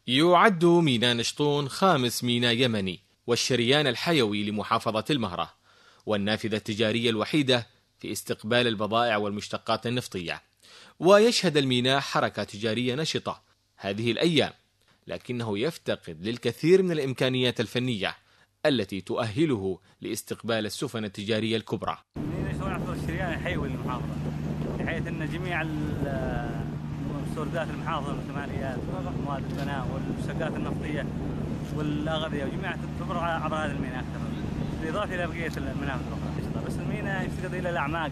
يعد ميناء نشطون خامس ميناء يمني والشريان الحيوي لمحافظة المهرة، والنافذة التجارية الوحيدة في استقبال البضائع والمشتقات النفطية. ويشهد الميناء حركة تجارية نشطة هذه الأيام، لكنه يفتقد للكثير من الإمكانيات الفنية التي تؤهله لاستقبال السفن التجارية الكبرى. نشطون الشريان الحيوي للمحافظة، بحيث أن جميع مستوردات المحافظة من الكماليات ومواد البناء والمشتقات النفطية والأغذية وجميع تمر عبر هذا الميناء أكثر، بالإضافة إلى بقية المنافذ الأخرى. بس الميناء يفتقد إلى الأعماق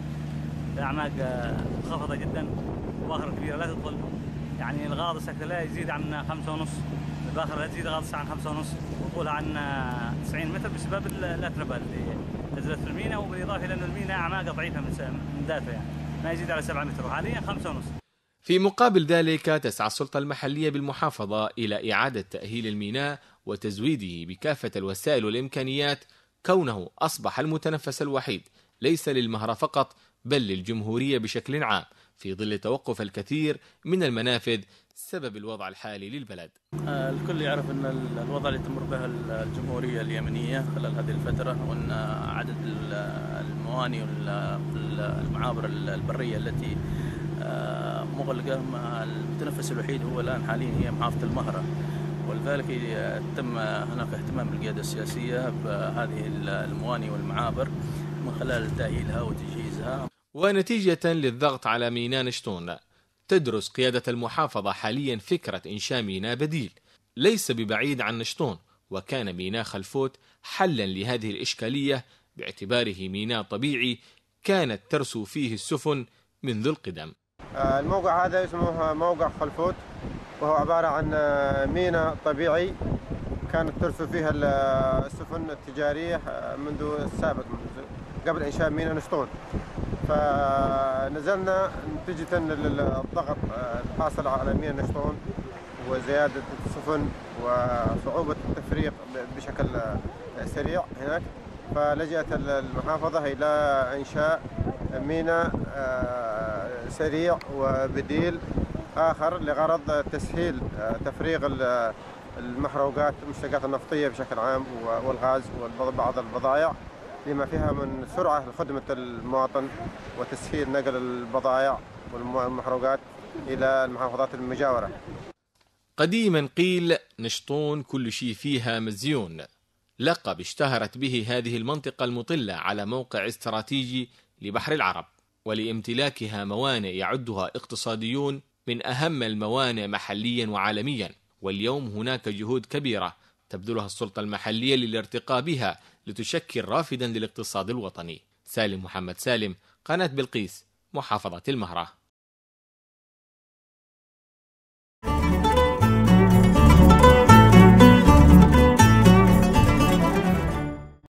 منخفضة جدا، الباخرة كبيرة لا تدخل، يعني الغاطس لا يزيد عن 5.5، الباخرة لا تزيد غاطس عن 5.5، وطولها عن 90 متر بسبب الأتربة اللي نزلت في الميناء، وبالإضافة إلى أن الميناء أعماقه ضعيفة من ذاته، يعني ما يزيد على 7 متر، وحاليا 5.5. في مقابل ذلك تسعى السلطة المحلية بالمحافظة إلى إعادة تأهيل الميناء وتزويده بكافة الوسائل والإمكانيات، كونه أصبح المتنفس الوحيد ليس للمهرة فقط بل للجمهورية بشكل عام، في ظل توقف الكثير من المنافذ سبب الوضع الحالي للبلد. الكل يعرف أن الوضع اللي تمر به الجمهورية اليمنية خلال هذه الفترة، وأن عدد الموانئ والمعابر البرية التي مغلقة، المتنفس الوحيد هو الآن حاليا هي محافظة المهرة، ولذلك تم هناك اهتمام بالقيادة السياسية بهذه الموانئ والمعابر من خلال تأهيلها وتجهيزها. ونتيجة للضغط على ميناء نشطون، تدرس قيادة المحافظة حاليا فكرة إنشاء ميناء بديل ليس ببعيد عن نشطون، وكان ميناء خلفوت حلا لهذه الإشكالية باعتباره ميناء طبيعي كانت ترسو فيه السفن منذ القدم. الموقع هذا اسمه موقع خلفوت، وهو عبارة عن ميناء طبيعي كانت ترسو فيها السفن التجارية منذ السابق، قبل إنشاء ميناء نشطون. فنزلنا نتيجة للضغط الحاصل على ميناء نشطون وزيادة السفن وصعوبة التفريق بشكل سريع هناك، فلجأت المحافظة إلى إنشاء ميناء سريع وبديل آخر لغرض تسهيل تفريغ المحروقات المشتقات النفطية بشكل عام والغاز وبعض البضائع، لما فيها من سرعة لخدمة المواطن وتسهيل نقل البضائع والمحروقات إلى المحافظات المجاورة. قديما قيل نشطون كل شيء فيها مزيون، لقب اشتهرت به هذه المنطقة المطلة على موقع استراتيجي لبحر العرب، ولامتلاكها موانئ يعدها اقتصاديون من أهم الموانئ محليا وعالميا. واليوم هناك جهود كبيرة تبذلها السلطة المحلية للارتقاء بها لتشكل رافدا للاقتصاد الوطني. سالم محمد سالم، قناة بلقيس، محافظة المهرة.